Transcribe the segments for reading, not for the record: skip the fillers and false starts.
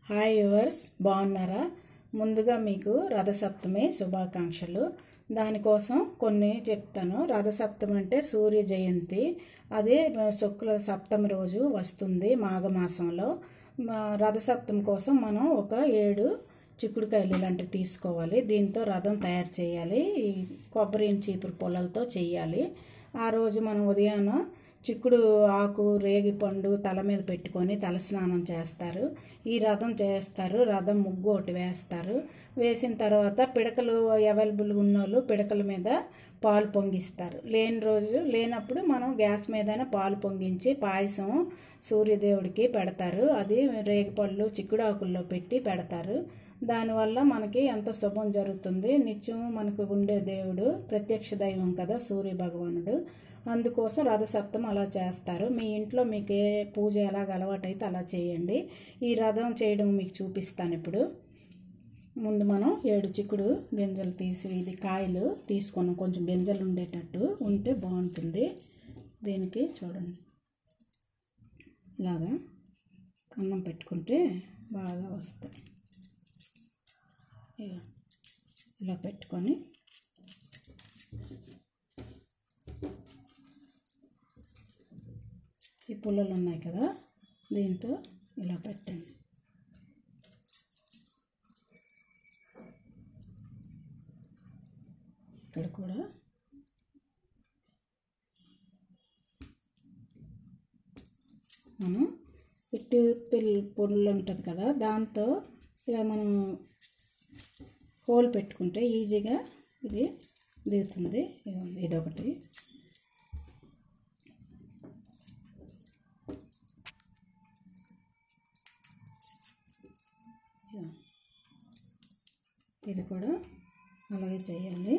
Hi yours, బాగున్నారా? ముందుగా మీకు రథసప్తమి శుభాకాంక్షలు. దానికోసం కొన్ని చెప్తాను. రథసప్తమి అంటే సూర్య జయంతి. అదే శుక్ల సప్తమి రోజు వస్తుంది మాఘమాసంలో. రథసప్తమి కోసం మనం ఒక 7 చిక్కుడుకాయలు ఇలాంటివి తీసుకోవాలి. దీంతో రథం తయారు చేయాలి. ఈ కొబ్బరి చీపురు పొలలతో చేయాలి. ఆ రోజు మనం ఉదయాన చిక్కుడు ఆకు రేగి పండు తల మీద పెట్టుకొని తలస్నానం చేస్తారు. ఈ రథం చేస్తారు. రథం ముగ్గు ఒకటి వేస్తారు. వేసిన తర్వాత పిడకలు అవైలబుల్గా ఉన్నోళ్ళు పిడకల మీద పాలు పొంగిస్తారు. లేనప్పుడు మనం గ్యాస్ మీదైనా పాలు పొంగించి పాయసం సూర్యదేవుడికి పెడతారు. అది రేగిపళ్ళు చిక్కుడు ఆకుల్లో పెట్టి పెడతారు. దానివల్ల మనకి ఎంత శుభం జరుగుతుంది. నిత్యం మనకు ఉండే దేవుడు ప్రత్యక్ష దైవం కదా సూర్య భగవానుడు. అందుకోసం రథసప్తమి అలా చేస్తారు. మీ ఇంట్లో మీకు ఏ పూజ ఎలాగ అలవాటైతే అలా చేయండి. ఈ రథం చేయడం మీకు చూపిస్తాను ఇప్పుడు. ముందు మనం 7 చిక్కుడు గింజలు ఇది కాయలు తీసుకున్నాం. కొంచెం గింజలు ఉండేటట్టు ఉంటే బాగుంటుంది. దీనికి చూడండి, ఇలాగా కన్నం పెట్టుకుంటే బాగా వస్తాయి. ఇలా పెట్టుకొని ఈ పుల్లలు ఉన్నాయి కదా, దీంతో ఇలా పెట్టండి. ఇక్కడ కూడా మనం ఇటు పుల్లు ఉంటుంది కదా, దాంతో ఇలా మనం హోల్ పెట్టుకుంటే ఈజీగా ఇది దిగుతుంది. ఇదొకటి. ఇది కూడా అలాగే చేయాలి.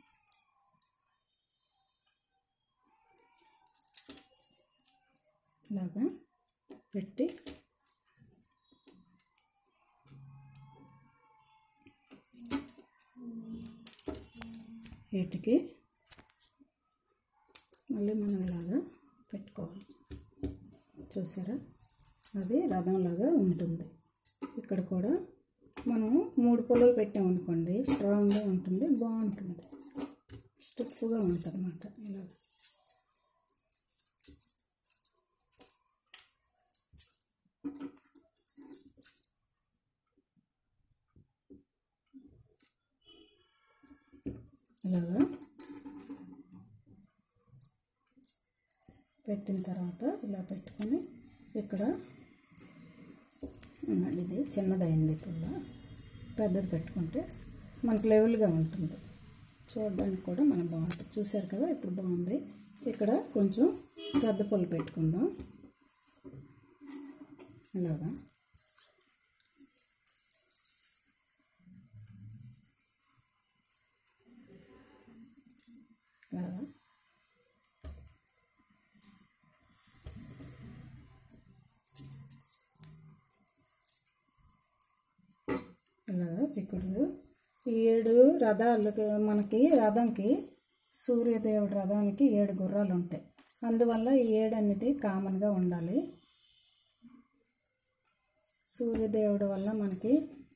ఇలాగా పెట్టి వీటికి మళ్ళీ మనం ఇలాగా పెట్టుకోవాలి. చూసారా, అది రథంలాగా ఉంటుంది. ఇక్కడ కూడా మనం 3 పుల్లలు పెట్టామనుకోండి, స్ట్రాంగ్గా ఉంటుంది, బాగుంటుంది, స్టిఫ్గా ఉంటుంది అన్నమాట. ఇలాగా పెట్టిన తర్వాత ఇలా పెట్టుకొని ఇక్కడ ఇది చిన్నదైంది పుల్ల, పెద్దది పెట్టుకుంటే మనకు లెవెల్గా ఉంటుంది. చూడడానికి కూడా మనం బాగుంటుంది. చూసారు కదా, ఇప్పుడు బాగుంది. ఇక్కడ కొంచెం పెద్ద పుల్ల పెట్టుకుందాం. ఇలాగా ఇలాగా ఇలాగా చిక్కుడు. ఈ 7 రథాలకి మనకి రథంకి సూర్యదేవుడి రథానికి 7 గుర్రాలు ఉంటాయి. అందువల్ల ఈ 7 అనేది కామన్గా ఉండాలి. సూర్యదేవుడి వల్ల మనకి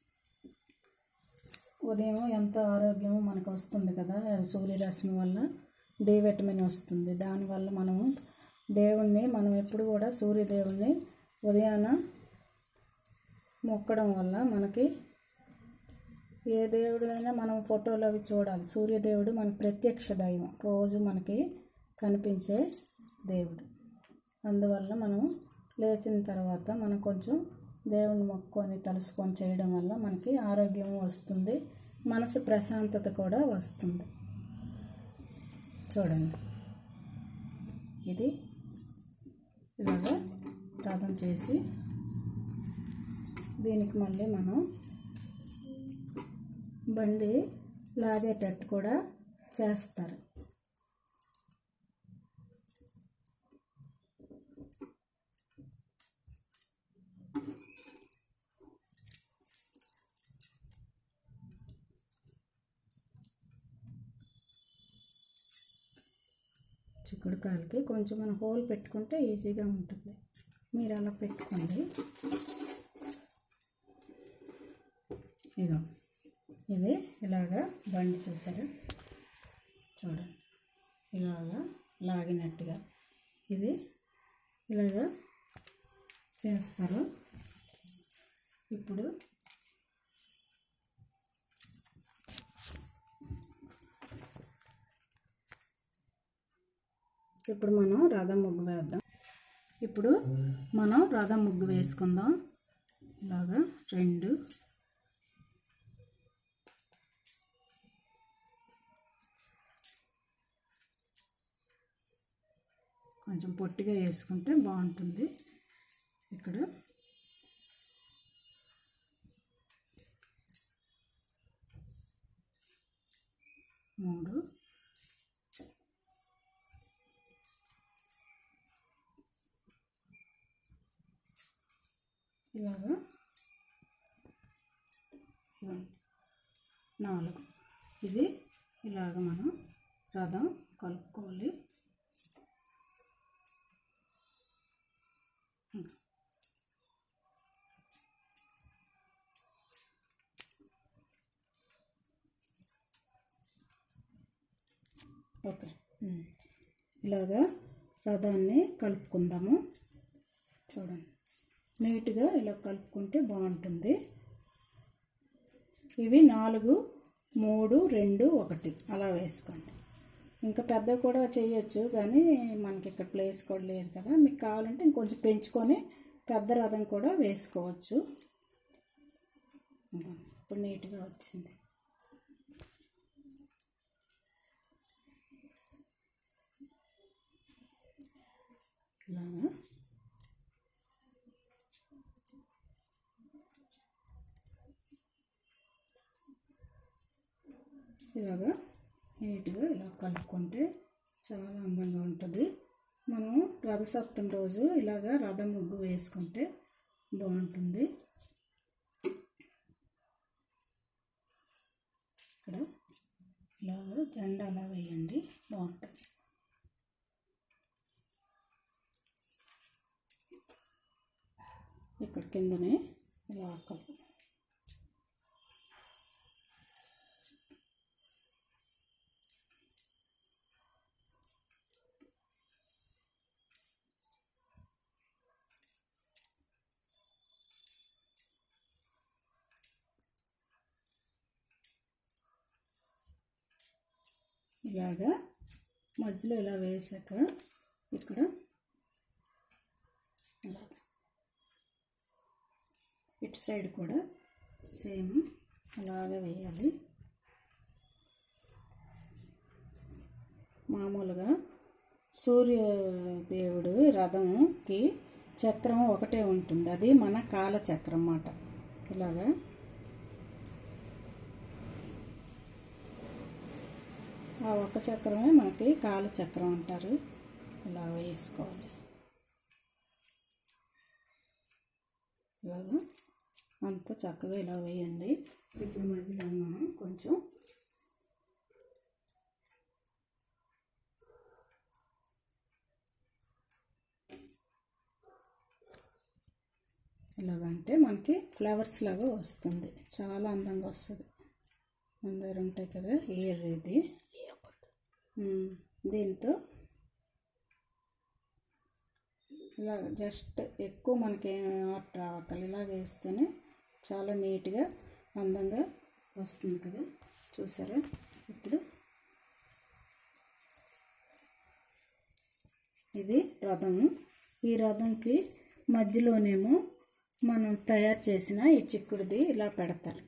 ఉదయం ఎంత ఆరోగ్యం మనకు వస్తుంది కదా. సూర్యరశ్మి వల్ల డి విటమిన్ వస్తుంది. దానివల్ల మనం ఎప్పుడు కూడా సూర్యదేవుడిని ఉదయాన మొక్కడం వల్ల మనకి ఏ దేవుడైనా మనం ఫోటోలు అవి చూడాలి. సూర్యదేవుడు మనకు ప్రత్యక్ష దైవం, రోజు మనకి కనిపించే దేవుడు. అందువల్ల మనం లేచిన తర్వాత మనం కొంచెం దేవుని మొక్కుకొని తలుసుకొని చేయడం వల్ల మనకి ఆరోగ్యం వస్తుంది, మనసు ప్రశాంతత కూడా వస్తుంది. చూడండి, ఇది ఇలాగా రథం చేసి దీనికి మళ్ళీ మనం బండి లాగేటట్టు కూడా చేస్తారు. చిక్కుడుకాయలకి కొంచెం మనం హోల్ పెట్టుకుంటే ఈజీగా ఉంటుంది. మీరు అలా పెట్టుకోండి. చూసారా, చూడండి ఇలాగా లాగినట్టుగా ఇది ఇలాగా చేస్తారు. ఇప్పుడు మనం రథం ముగ్గు వేద్దాం. ఇప్పుడు మనం రథం ముగ్గు వేసుకుందాం. ఇలాగా 2 కొంచెం పొట్టిగా వేసుకుంటే బాగుంటుంది. ఇక్కడ 3 ఇలాగా 4 ఇది ఇలాగ మనం రథం కలుపుకోవాలి. ఓకే, ఇలాగా రథాన్ని కలుపుకుందాము. చూడండి, నీట్గా ఇలా కలుపుకుంటే బాగుంటుంది. ఇవి 4, 3, 2, 1 అలా వేసుకోండి. ఇంకా పెద్ద కూడా చేయొచ్చు, కానీ మనకి ఇక్కడ ప్లేస్ కూడా లేదు కదా. మీకు కావాలంటే ఇంకొంచెం పెంచుకొని పెద్ద రథం కూడా వేసుకోవచ్చు. ఇప్పుడు నీట్గా వచ్చింది. ఇలాగా ఇలాగా నీట్గా ఇలా కలుపుకుంటే చాలా అందంగా ఉంటుంది. మనం రథసప్తమి రోజు ఇలాగా రథం ముగ్గు వేసుకుంటే బాగుంటుంది. ఇక్కడ ఇలాగా జెండా అలా వేయండి, బాగుంటుంది. ఇక్కడ కిందనే ఇలా కలుపు. ఇలాగా మధ్యలో ఇలా వేసాక ఇక్కడ ఇలా ఇటు సైడ్ కూడా సేమ్ అలాగే వేయాలి. మామూలుగా సూర్యదేవుడు రథంకి చక్రం ఒకటే ఉంటుంది, అది మన కాలచక్రం అన్నమాట. ఇలాగా ఆ ఒక్క చక్రమే మనకి కాలచక్రం అంటారు. ఇలా వేసుకోవాలి. ఇలాగా అంతా చక్కగా ఇలా వేయండి. ఇప్పుడు మధ్యలో మనం కొంచెం ఇలాగంటే మనకి ఫ్లవర్స్ లాగా వస్తుంది, చాలా అందంగా వస్తుంది. మన దగ్గర ఉంటాయి కదా ఇది, దీంతో ఇలా జస్ట్ ఎక్కువ మనకి ఆర్ట్ రావాలి. ఇలాగ వేస్తేనే చాలా నీట్గా అందంగా వస్తుంది కదా. చూసారా, ఇప్పుడు ఇది రథము. ఈ రథంకి మధ్యలోనేమో మనం తయారు చేసిన ఈ చిక్కుడుది ఇలా పెడతారు.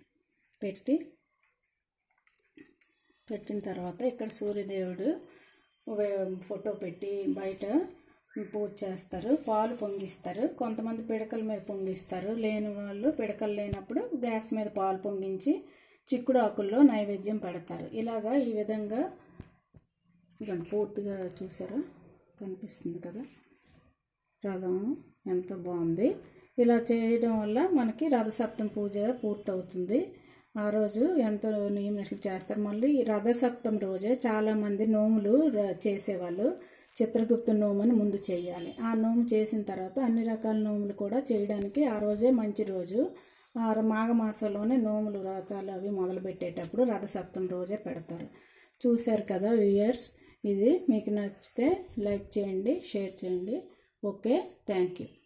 పెట్టిన తర్వాత ఇక్కడ సూర్యదేవుడు ఫోటో పెట్టి బయట పూజ చేస్తారు. పాలు పొంగిస్తారు. కొంతమంది పిడకల మీద పొంగిస్తారు. లేని వాళ్ళు పిడకలు లేనప్పుడు గ్యాస్ మీద పాలు పొంగించి చిక్కుడు ఆకుల్లో నైవేద్యం పెడతారు. ఇలాగా ఈ విధంగా ఇదండి పూర్తిగా చూసారా, కనిపిస్తుంది కదా రథం ఎంత బాగుంది. ఇలా చేయడం వల్ల మనకి రథసప్తమి పూజ పూర్తవుతుంది. ఆ రోజు ఎంతో నియమనిష్టలు చేస్తారు. మళ్ళీ రథసప్తమి రోజే చాలామంది నోములు చేసేవాళ్ళు చిత్రగుప్త నోముని ముందు చేయాలి. ఆ నోము చేసిన తర్వాత అన్ని రకాల నోములు కూడా చేయడానికి ఆ రోజే మంచి రోజు. మాఘమాసంలోనే నోములు వ్రతాలు అవి మొదలుపెట్టేటప్పుడు రథసప్తమి రోజే పెడతారు. చూశారు కదా వ్యూయర్స్, ఇది మీకు నచ్చితే లైక్ చేయండి, షేర్ చేయండి. Okay, thank you.